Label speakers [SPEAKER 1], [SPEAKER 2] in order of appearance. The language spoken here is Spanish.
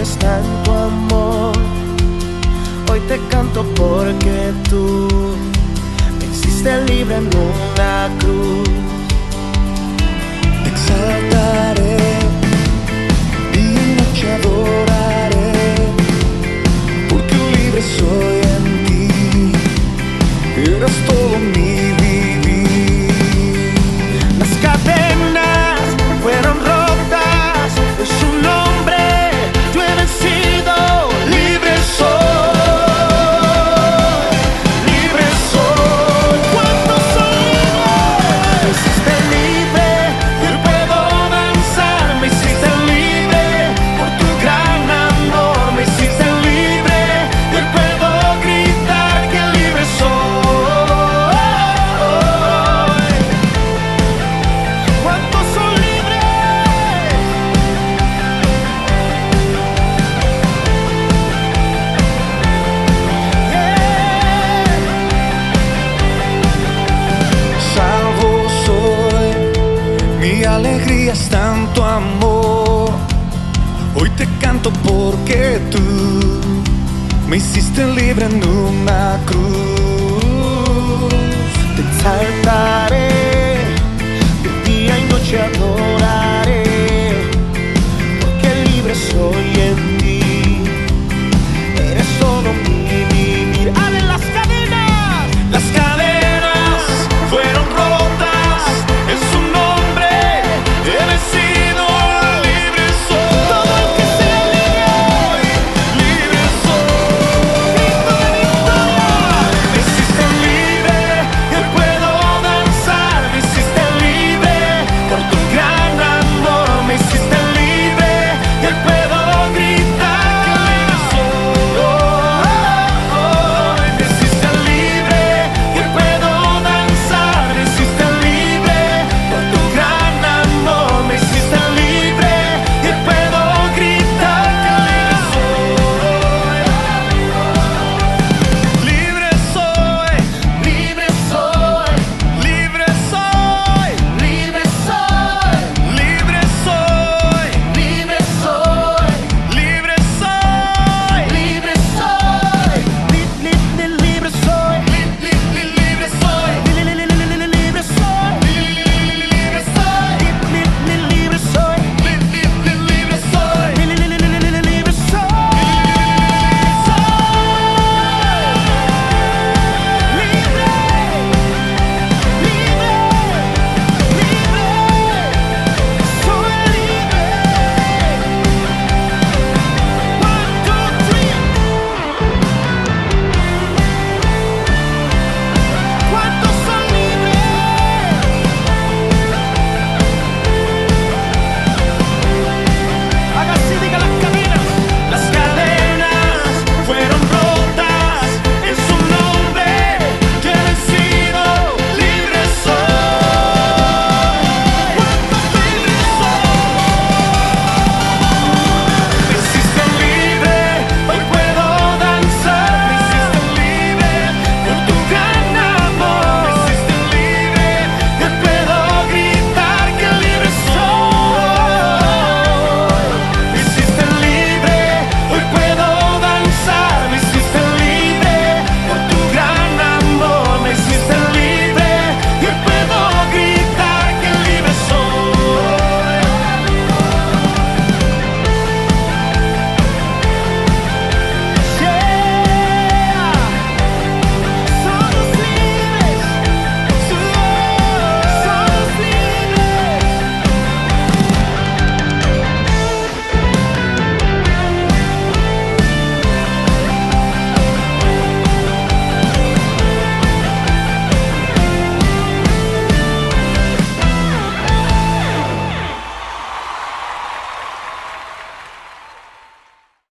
[SPEAKER 1] está en tu amor. Hoy te canto porque tú me hiciste libre en una cruz.
[SPEAKER 2] Te exaltaré, día y noche adoraré, porque libre soy en ti, eres todo mi vivir.
[SPEAKER 1] Las cadenas fueron rotas, en su nombre yo he vencido. Libre soy, libre soy. ¿Cuántos son libres? Me hiciste libre y hoy puedo danzar. Me hiciste libre por tu gran amor. Me hiciste libre y hoy puedo gritar que libre soy. ¿Cuántos son libres?
[SPEAKER 2] Salvo soy, mi alegría está en tu amor. Hoy te canto porque tú me hiciste libre en una cruz.
[SPEAKER 1] Te exalto